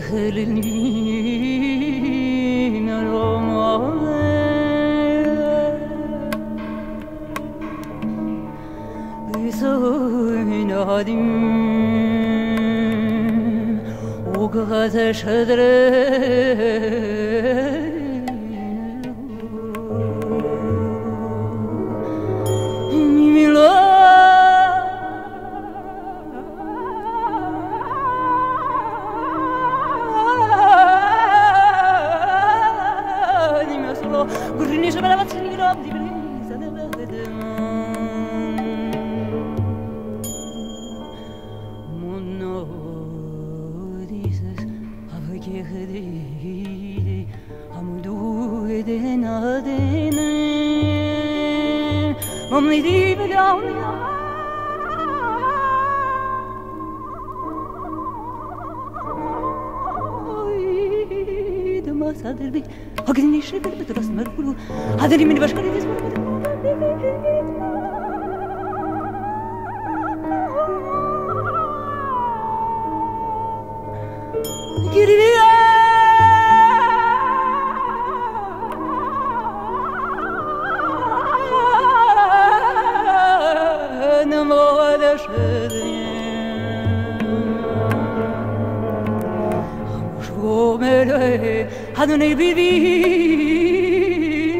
흐르는 어머니 의소나dim 오가자 셔드레 Adrimin başka bir şey var. Giriyor. 하늘을 비비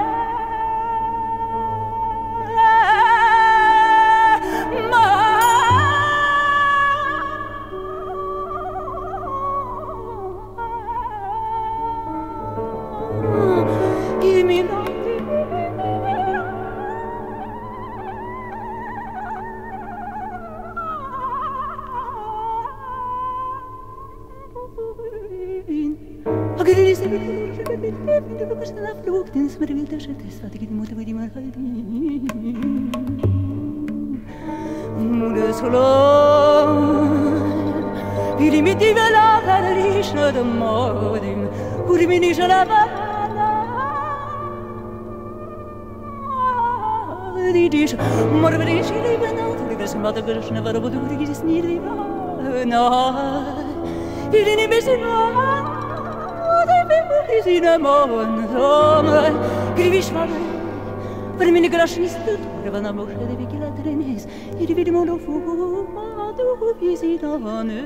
Per mine grascista, tornava a morire di chi la trenes, e di vedi modo fumato, visitavano.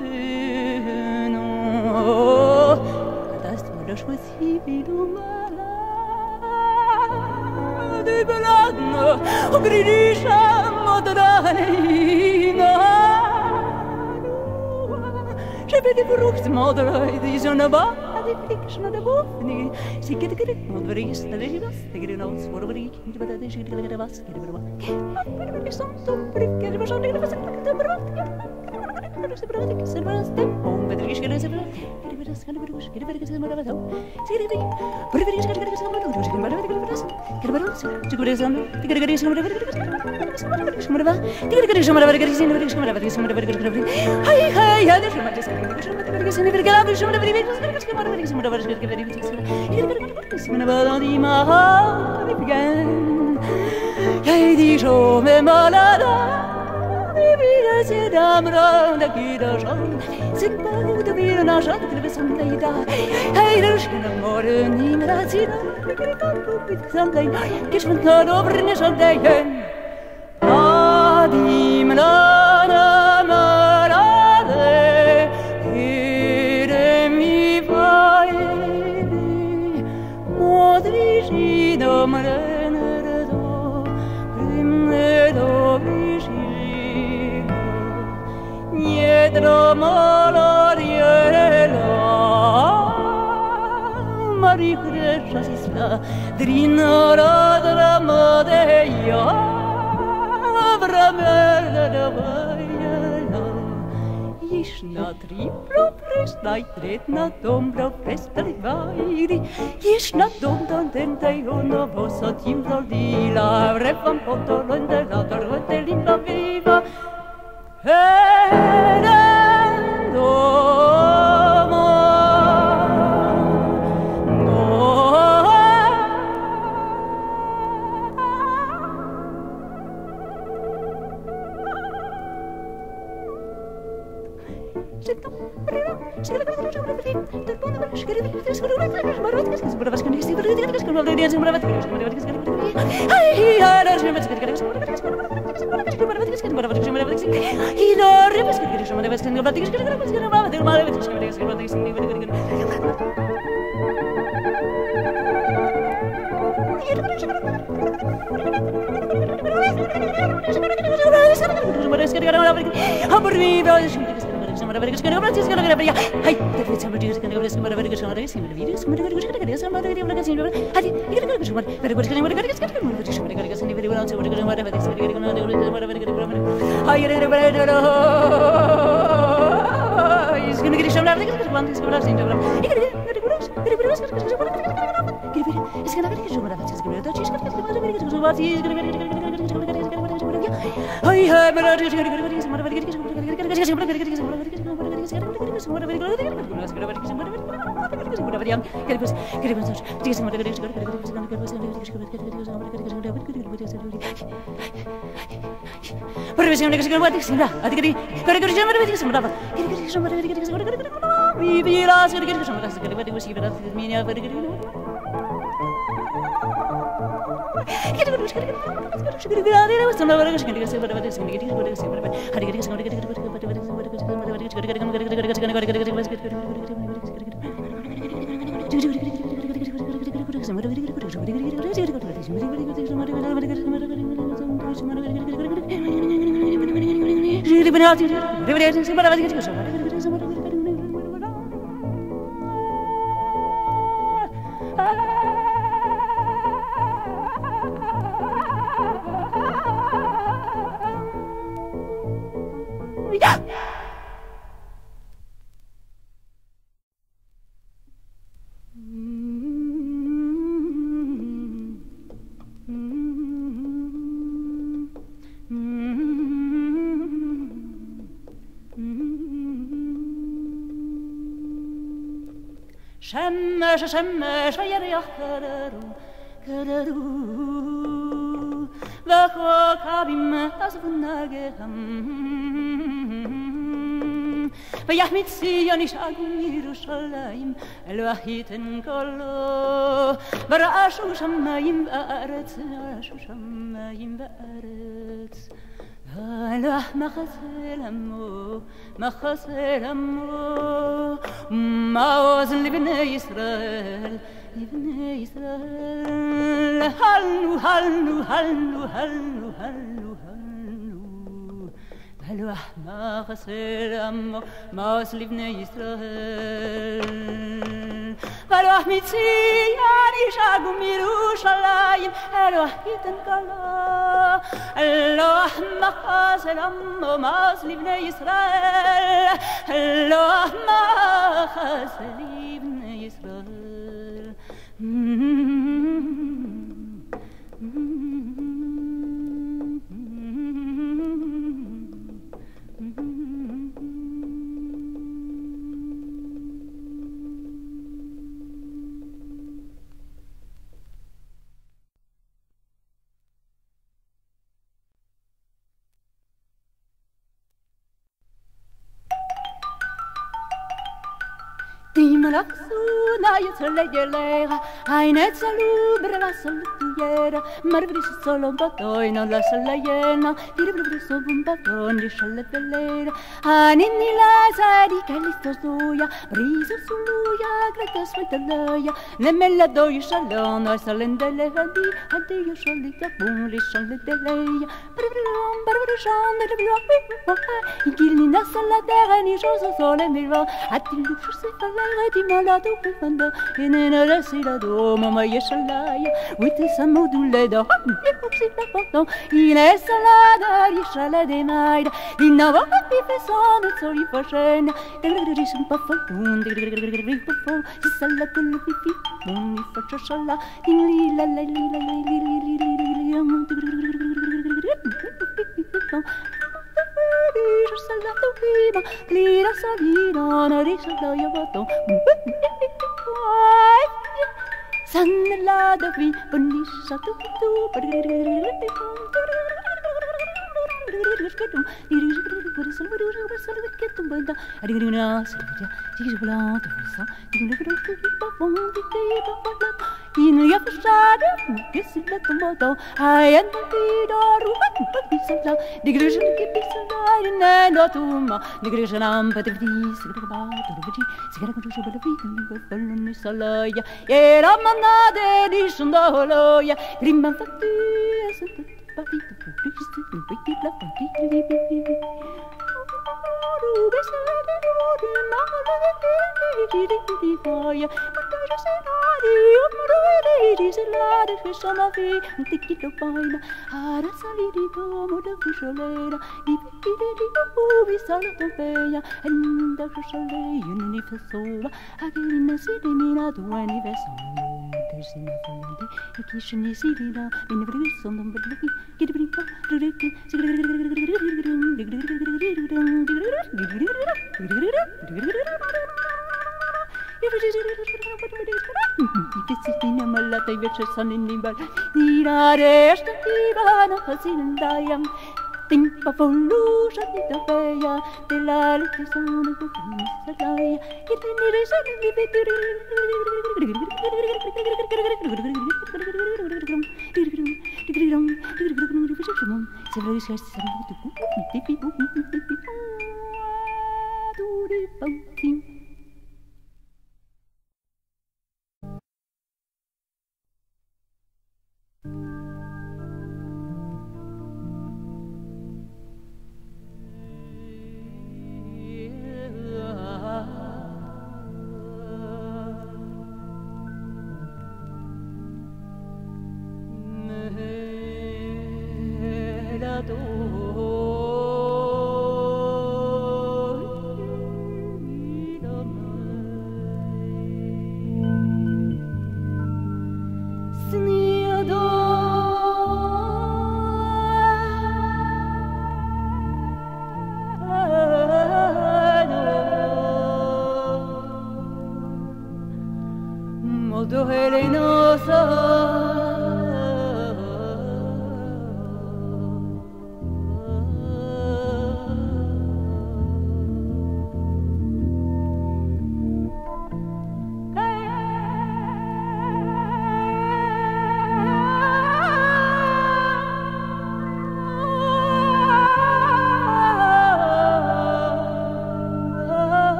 Das war das, was sie wieder mal. Die Beladene, und die Schamodraina. Je vais die Bruchsmodere, die Sonne war. Fiction of the wolf, she get it, not very steady, the green old swordbery, but she did a basket of some brick, and it was only the Shemmesh vayerach kadaru v'chol kabim azvunageham v'yachmit Zion yishagum Yerushalayim Elohiten kolo v'ra'ashu shamayim v'aretz v'ra'ashu shamayim v'aretz Allah machasel amo Maoz libnei Yisrael Halnu Allah machasel amo Maoz libnei Yisrael V'aloch mitzion yishagum Yerushalayim Elohiten kolo Allah machasel amo Maoz libnei Yisrael Allah machasel libnei Yisrael Malaksu yetzeleyelera Ainet salu breva salutuyera Marvris solon baton on la salayena Diribris solon baton di shalepelera Anini la sari kalistos duya Briso suluya gratas vitaleya Nemella doi shalon or salendele hadi Hadi yo shalita bun li shaleteleya Barbarishan Igilina salatera ni joso sole milva Atilu shusefalera di malado pefanda Inena resila do mama yeshalaya Witi samudule da Yepupsita paton Ine salada yeshala de maida Dinava pifeson et sori fashen Digrigisum pafalun Digrigisum Sisala kulu pipi Muni fachashala Inli la la li la li li li li li li Je salado viva Glida salida Narisha la yavaton Sanna da vi Bonisha tu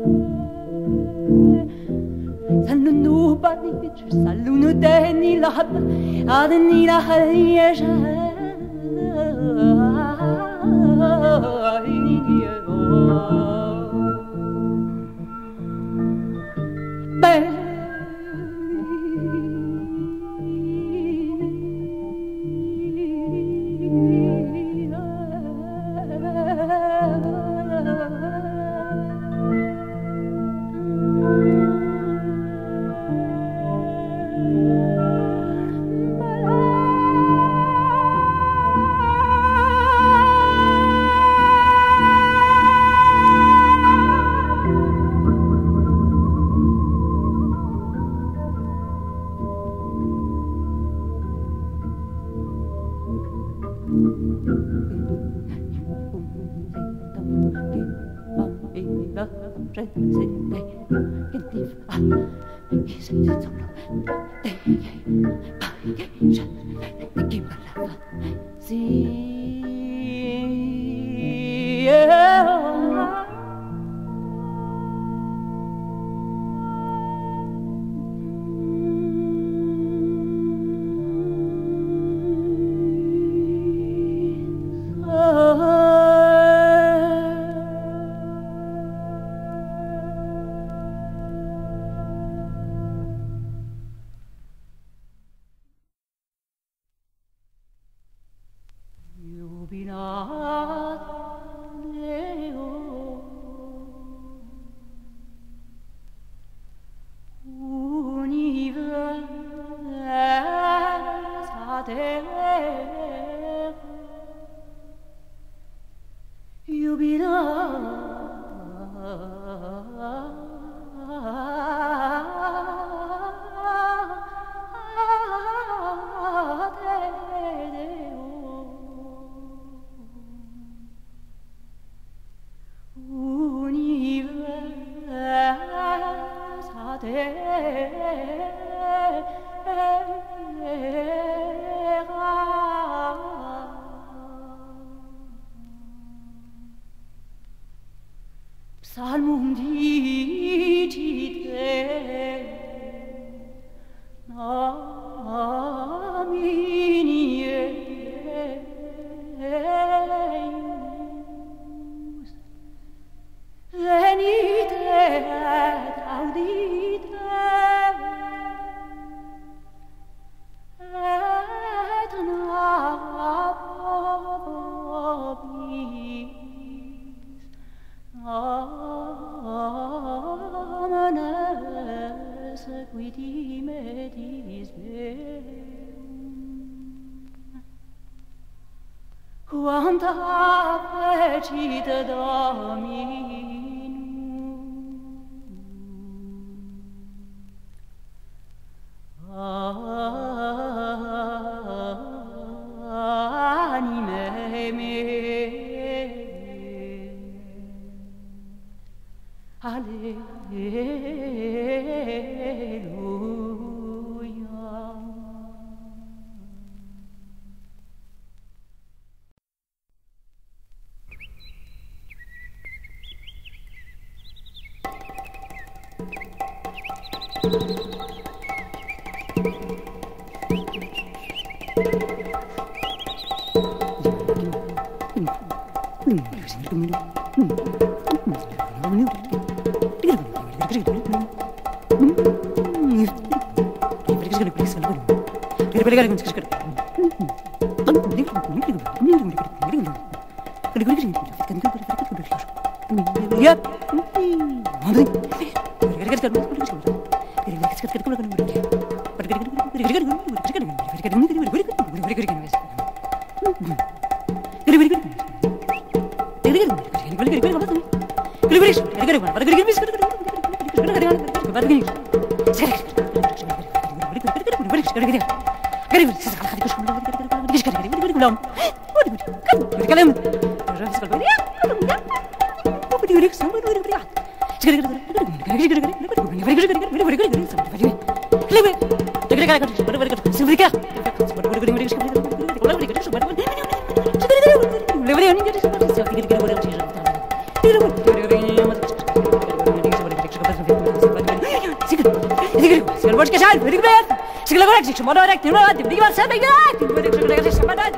Salunu badich, salunu deni lahab, adni lahayesha. Psalmum dicite Domini eius venite et audite et nobis Amanes quidi medis meum Quanta fecit Dominum Anime me Alleluia. skal måske sjæl, vil ikke være. Skal jeg godt ikke, så må du ikke, det er ikke bare selv, ikke? Det er ikke så godt, det er så meget.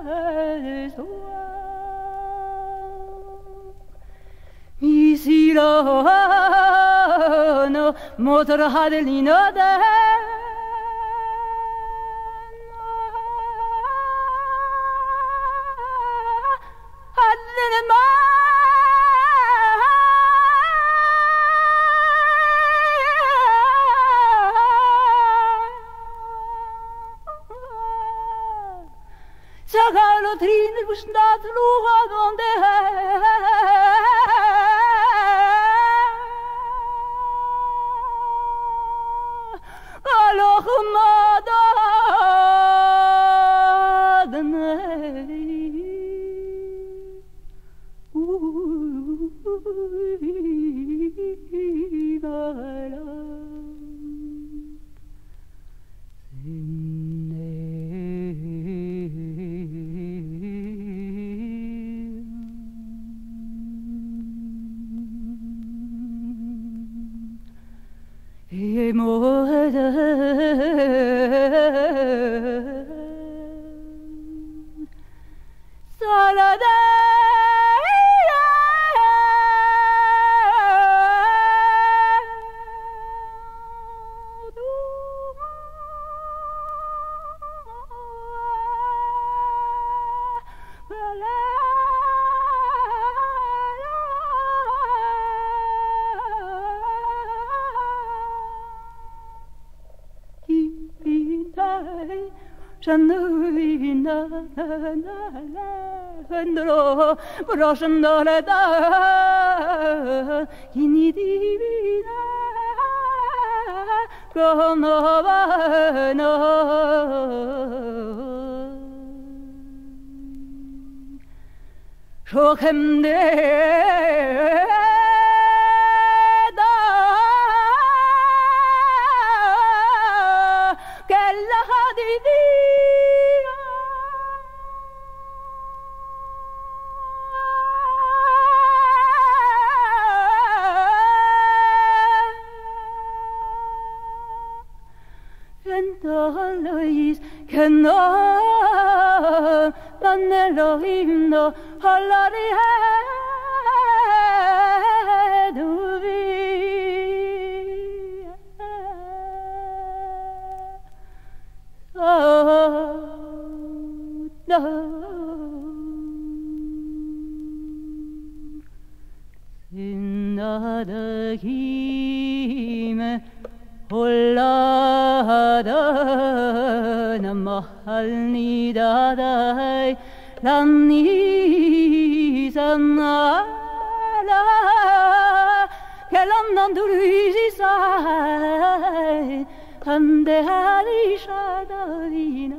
Misirano motor hadelino de Sagalo triner busnat luha donde Aloch Jannuina vendrò brosciandole da inni divina conovano Shokemde Kenno Mannelohimno Hallari Duvi no Sinnadagime Hollada Mahalnidadai Lanni Sanala Kelandandurisi sai Hande Halishadavina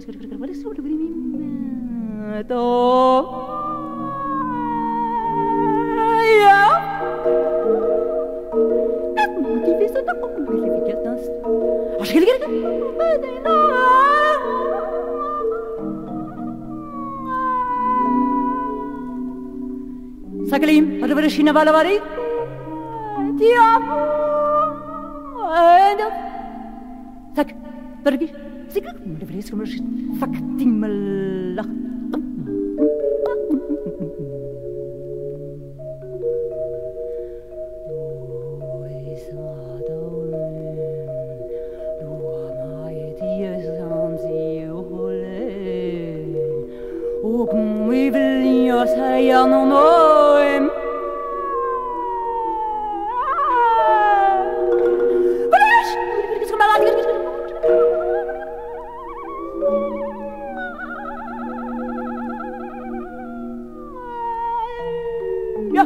Sakalim, Adavashina Valavari, Diabo, Tak, Bergi, Sigurd, the place from Factimala. We will your say no more. Ja,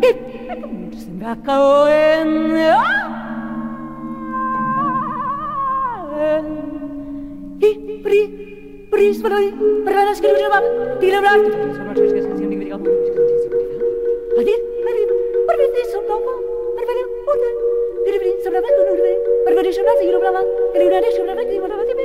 Please, but I was going to have a deal of life. So much as getting the video. I did, but it is so long. But I put it some of it, but it is not the Lava, and you know, should have been one of the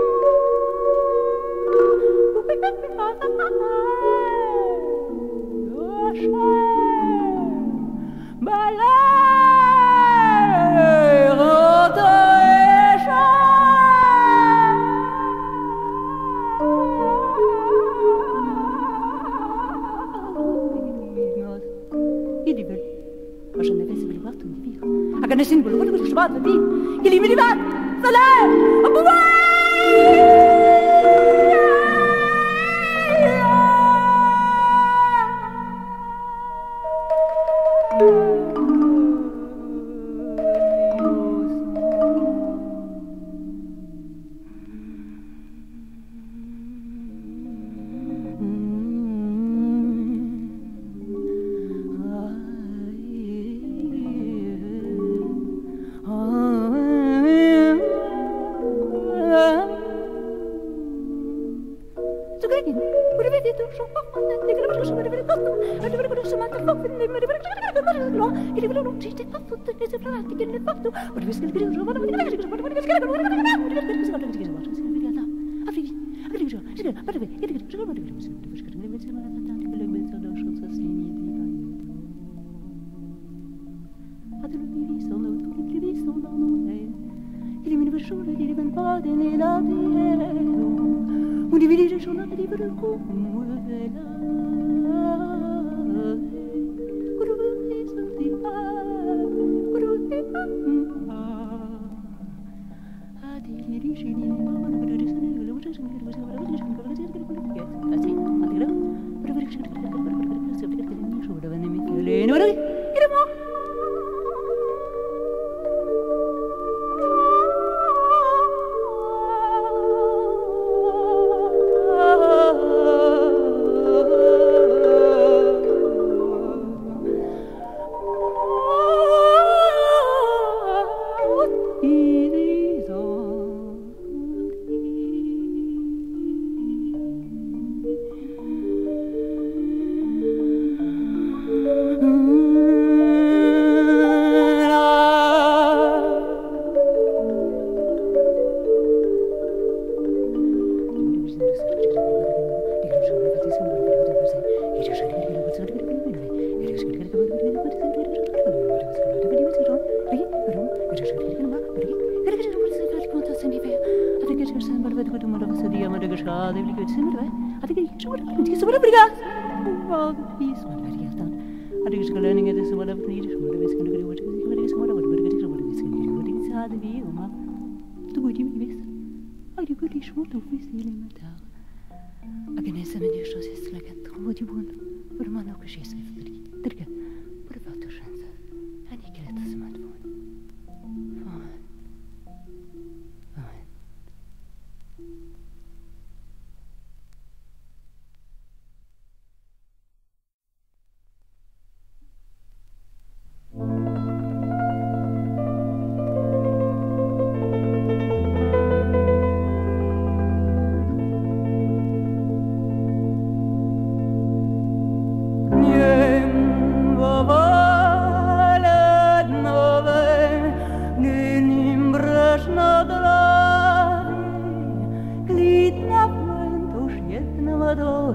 أنا سنقول ولا ولا شباب فيه اللي من بعد سلام أبو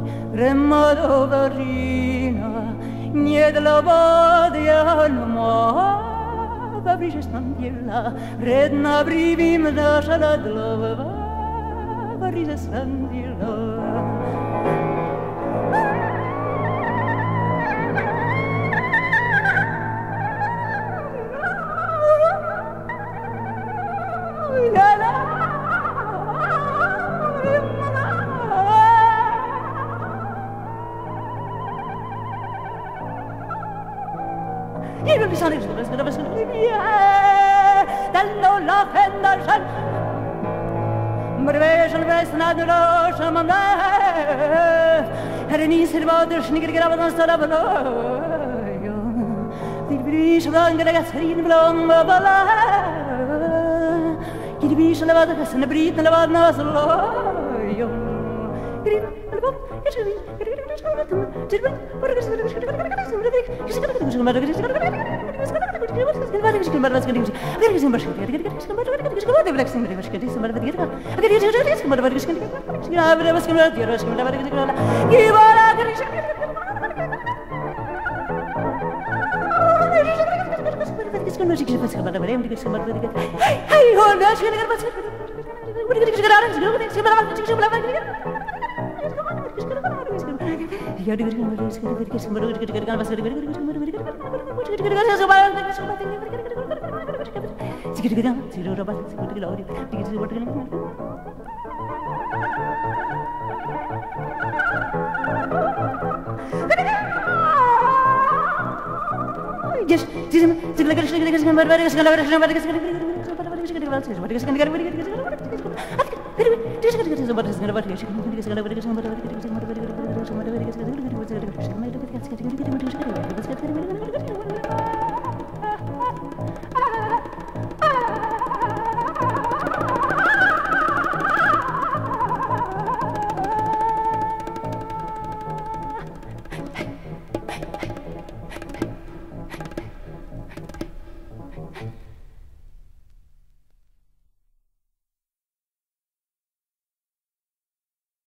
Remado varina, nie dla wodia no Babriže standila, redna brivim dašala dlova, Babriže standila. Io mi sono dallo la fenda shal Mrvežan vesna dloša mamna Reni servader sniger gravadan starablo Dilbriš vlangere gasrin blom bala Dilbriš levada gasna brit levada naslo Grib album Eskri Yes,